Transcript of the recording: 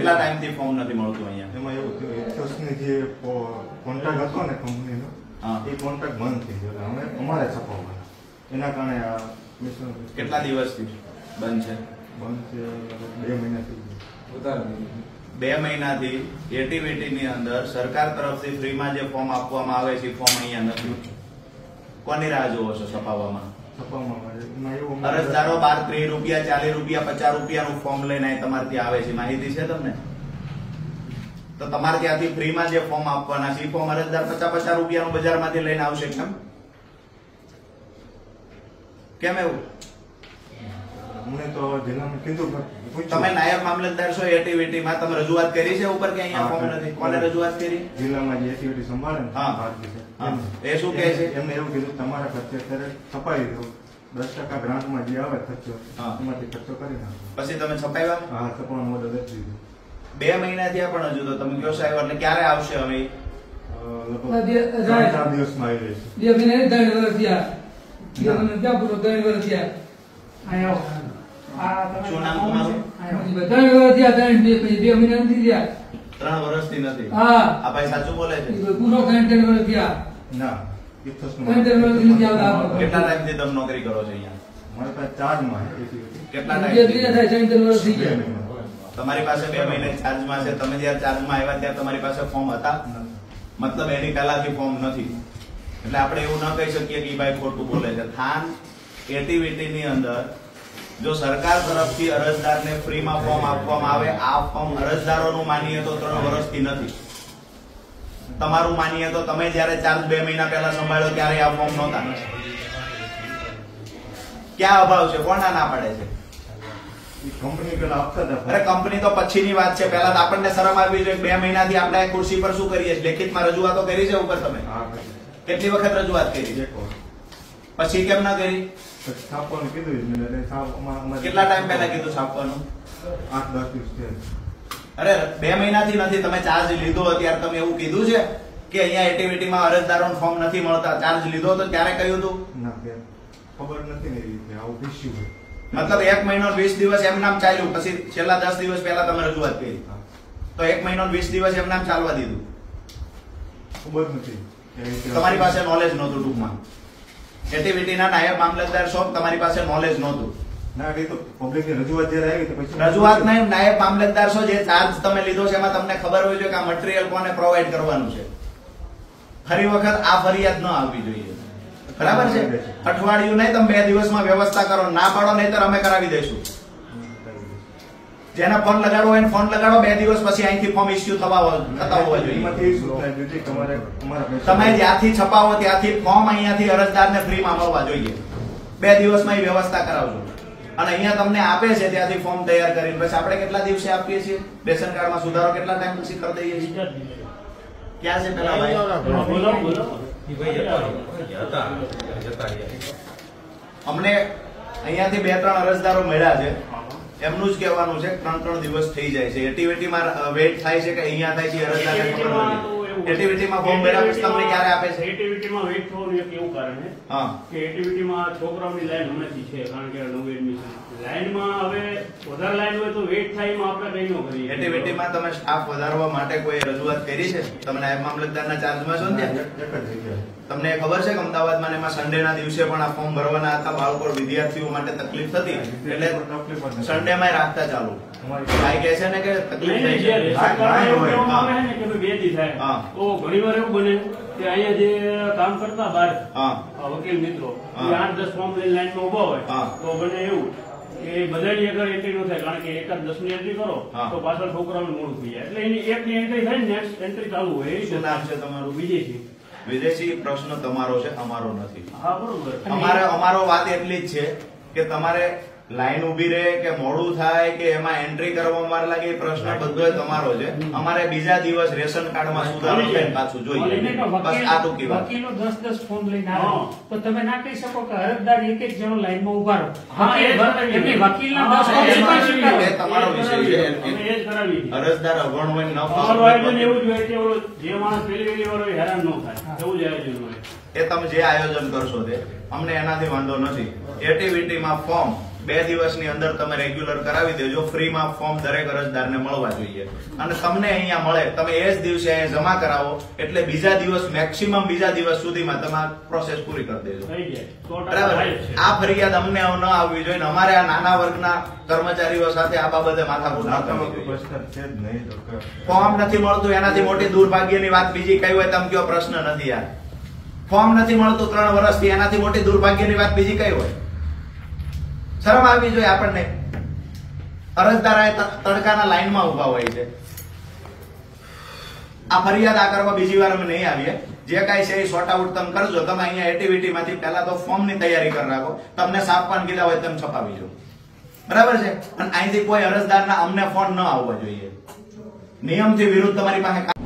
કેટલા ટાઈમથી ફોર્મ નથી મળતું અહીંયા? એમાં એવું થયું એક્સોસની જે કોન્ટ્રાક્ટ હતો ને કંપનીનો એ કોન્ટ્રાક્ટ બંધ થઈ ગયો અમે અમારે છપાવવાના એના કારણે આ કેટલા દિવસથી બંધ છે? બંધ છે 2 મહિના થઈ ગયા. 2 મહિનાથી એટીવીટી ની અંદર સરકાર તરફથી ફ્રીમાં જે ફોર્મ આપવામાં આવે છે ફોર્મ અહીંયા નથી. કોની રાહ જોવો છો છપાવવામાં? અરજદારો 12-13 રૂપિયા 40 રૂપિયા 50 રૂપિયાનું ફોર્મ લઈને તમારે ત્યાં આવે છે, માહિતી છે તમને? તો તમારે ત્યાંથી ફ્રીમાં જે ફોર્મ આપવાના છે એ ફોર્મ અરજદાર 50-50 રૂપિયાનું બજારમાંથી લઈને આવશે કેમ એવું? અમને તો જિલ્લામાં કીધું તમે નાયબ મામલતદાર છો એટીવીટીમાં, તમે રજૂઆત કરી છે ઉપર કે અહીંયા ફોર્મ નથી? કોને રજૂઆત કરી? જિલ્લામાં જે એટીવીટી સંભાળે ને એ શું કહે છે? એમને એવું કીધું તમારા ખર્ચે અત્યારે છપાવી દો, 10% ગ્રાન્ટમાં જે આવે ખર્ચો એમાંથી ખર્ચો કરી નાખો. પછી તમે છપાવ્યા? હા, છપાવવાનું ઓર્ડર આપી દીધું. 2 મહિના થયા પણ હજુ તો તમે કહો સાહેબ એટલે ક્યારે આવશે? હવે લગભગ 4 દિવસમાં આવી રહેશે. 2 મહિના 3 વર્ષ થયા. 2 મહિના ક્યાં પૂરો 3 વર્ષ થયા. આયો શું નામ તમારું? 3 વર્ષ થયા. 2 મહિના નથી થયા. 3 વર્ષથી નથી. હા, આ ભાઈ સાચું બોલે છે? પૂરો 3 વર્ષ થયા. ના, કેટલા ટાઈમથી તમે નોકરી કરો છો અહીંયા? મારી પાસે ચાર્જમાં કેટલા ટાઈમ? વર્ષ થઈ ગયા. તમારી પાસે 2 મહિને ચાર્જમાં છે. તમે જયારે ચાર્જમાં આવ્યા ત્યારે તમારી પાસે ફોર્મ હતા? મતલબ એની પહેલાથી ફોર્મ નથી. એટલે આપણે એવું ન કહી શકીએ કે ભાઈ ખોટું બોલે છે. થાન એટીવીટી ની અંદર જો સરકાર તરફથી અરજદારને ફ્રીમાં ફોર્મ આપવામાં આવે, આ ફોર્મ અરજદારોનું માનીએ તો 3 વર્ષથી નથી. તમારું માનીએ તો તમે જયારે ચાર્જ 2 મહિના પહેલા સંભાળ્યો ત્યારે આ ફોર્મ નહોતા. ક્યાં અભાવ છે? કોના ના પાડે છે? કંપની પેલા આપતા હતા. અરે કંપની તો પછીની વાત છે. પહેલા તો આપણને શરમ આવવી જોઈએ. 2 મહિનાથી આપણે ખુરશી પર શું કરીએ? લેખિતમાં રજૂઆતો કરી છે ઉપર? તમે કેટલી વખત રજૂઆત કરી? પછી કેમ ના કરી? છાપવાનું કીધું. કેટલા ટાઈમ પહેલા કીધું છાપવાનું? 8-10 દિવસ થયા. અરે 2 મહિનાથી નથી. તમે ચાર્જ લીધો અત્યારે તમે એવું કીધું છે કે અહીંયા એટીવીટીમાં અરજદારોને ફોર્મ નથી મળતા? ચાર્જ લીધો તો ત્યારે કહ્યું હતું? ના, ખબર નથી ને આવું ઇશ્યુ હોય. મતલબ 1 મહિનો 20 દિવસ એમ નામ ચાલ્યું, પછી છેલ્લા 10 દિવસ પહેલા તમે રજૂઆત કરી તો 1 મહિનો 20 દિવસ એમ નામ ચાલવા દીધું? ખબર નથી. તમારી પાસે નોલેજ નહોતું. ટૂંકમાં એટીવીટીના નાયબ મામલતદાર છો, તમારી પાસે નોલેજ નહોતું. ના, એ તો પબ્લિકની રજૂઆત જ્યારે આવી તો પછી રજૂઆત નહીં, નાયબ મામલતદાર છો. જે ચાર્જ તમે લીધો છે એમાં તમને ખબર હોય છે કે આ મટીરીયલ કોને પ્રોવાઈડ કરવાનું છે. ફરી વખત આ ફરિયાદ ન આવવી જોઈએ. બરાબર છે? અઠવાડિયું નહીં, તમે 2 દિવસમાં વ્યવસ્થા કરો. ના પાડો નહીતર અમે કરાવી દઈશું. જેને ફોન લગાડવો હોય ફોન લગાડો. 2 દિવસ પછી અહીંથી ફોર્મ ઇસ્યુ થતા હોવા જોઈએ. તમે જ્યાંથી છપાવો ત્યાંથી ફોર્મ અહીંયાથી અરજદારને ફ્રીમાં મળવા જોઈએ. 2 દિવસમાં એ વ્યવસ્થા કરાવજો. અને અહીંયા તમને આપે છે ત્યાંથી ફોર્મ તૈયાર કરીને પછી આપણે કેટલા દિવસે આપીએ છીએ? રેશન કાર્ડમાં સુધારો કેટલા ટાઈમ પછી કરી દઈએ છીએ? ક્યાં છે પેલા ભાઈ? અમને અહીંયાથી 2-3 અરજદારો મળ્યા છે. એમનું જ કહેવાનું છે 3-3 દિવસ થઈ જાય છે. એટીવીટીમાં વેઇટ થાય છે કે અહીંયા થાય છે? અરજદારને ખબર નથી. એટીવીટીમાં ફોર્મ ભર્યા પછી તમને ક્યારે આપે છે? એટીવીટીમાં વેઇટ થવાનું એક એવું કારણ છે કે એટીવીટીમાં છોકરાઓની લાઈન હમણાંથી છે, કારણ કે નવું એડમિશન લાઈનમાં હવે વધારે લાઈન હોય તો વેઇટ થાય એમાં આપણે કઈ ન કરીએ. એટીવીટીમાં તમે સ્ટાફ વધારવા માટે કોઈ રજૂઆત કરી છે? તમે નાયબ મામલતદારના ચાર્જમાં છો ને? તમને ખબર છે કે અમદાવાદમાં એમાં સન્ડેના દિવસે પણ આ ફોર્મ ભરવાના હતા. બાળકો વિદ્યાર્થીઓ માટે તકલીફ થતી એટલે સન્ડેમાં રાખતા ચાલુ. ભાઈ કહે છે ને કે તકલીફ થઈ છે. તો ઘણી વાર એવું બને કે અહીંયા જે કામ કરતા બહાર વકીલ મિત્રો 8-10 ફોર્મ લઈને લાઈનમાં ઉભા હોય તો બને એવું કે બધાની અગર એન્ટ્રી ન થાય, કારણ કે 1-10ની એન્ટ્રી કરો તો પાછળ છોકરાઓને મોડું થઈ જાય. એટલે એની એકની એન્ટ્રી થાય ને નેક્સ્ટ એન્ટ્રી ચાલુ હોય. શું નામ છે તમારું? વિજયસિંહ. વિદેશી પ્રશ્ન તમારો છે, અમારો નથી. હા, બરોબર. અમારો વાત એટલી જ છે કે તમારે લાઈન ઉભી રહે કે મોડું થાય કે એમાં એન્ટ્રી કરવામાં વાર લાગે, પ્રશ્ન બધો તમારો છે. અમારે બીજા દિવસ રેશન કાર્ડમાં સુધારો થઈને પાછું જોઈએ. બસ આ ટૂંકી વાત. વકીલો 10-10 ફોર્મ લઈને આવે તો તમે ના કહી શકો કે અરજદાર એક જણો લાઈનમાં ઉભા રહો. એમની વકીલના 10 ફોર્મ એ તમારો વિષય છે. અરજદાર અભણ હોય ન ફાવે એવું જ હોય કે જે માણસ પેલી વાર હેરાન ન થાય એવું જ આયોજન હોય. એ તમે જે આયોજન કરશો તે અમને એનાથી વાંધો નથી. એટીવીટીમાં ફોર્મ 2 દિવસની અંદર તમે રેગ્યુલર કરાવી દેજો. ફ્રીમાં ફોર્મ દરેક અરજદારને મળવા જોઈએ અને તમને અહીંયા મળે, તમે એ જ દિવસે અહીંયા જમા કરાવો એટલે બીજા દિવસ મેક્સિમમ બીજા દિવસ સુધીમાં તમારી પ્રોસેસ પૂરી કરી દેજો. બરાબર. આ ફરિયાદ અમને ન આવવી જોઈએ. અમારે આ નાના વર્ગના કર્મચારીઓ સાથે આ બાબતે માથાકૂટ ન કરવી જોઈએ. પ્રશ્ન છે જ નહીં. ફોર્મ નથી મળતું એનાથી મોટી દુર્ભાગ્યની વાત બીજી કઈ હોય? તમે કયો પ્રશ્ન નથી યાર. ફોર્મ નથી મળતું 3 વર્ષથી, એનાથી મોટી દુર્ભાગ્યની વાત બીજી કઈ હોય? શરમ આવવી જોઈએ આપણને. અરજદાર તડકાના લાઈનમાં ઉભા હોય છે. આ ફરિયાદ આ કરવા બીજી વાર અમે નહીં આવીએ. જે કાંઈ છે એ સોર્ટ આઉટ તમે કરજો. તમે અહીંયા એક્ટિવિટીમાંથી પહેલા તો ફોર્મની તૈયારી કરી રાખો. તમને છાપવાનું કીધા હોય તેમ છપાવી જો. બરાબર છે. અને અહીંથી કોઈ અરજદારના અમને ફોન ન આવવો જોઈએ. નિયમથી વિરુદ્ધ તમારી પાસે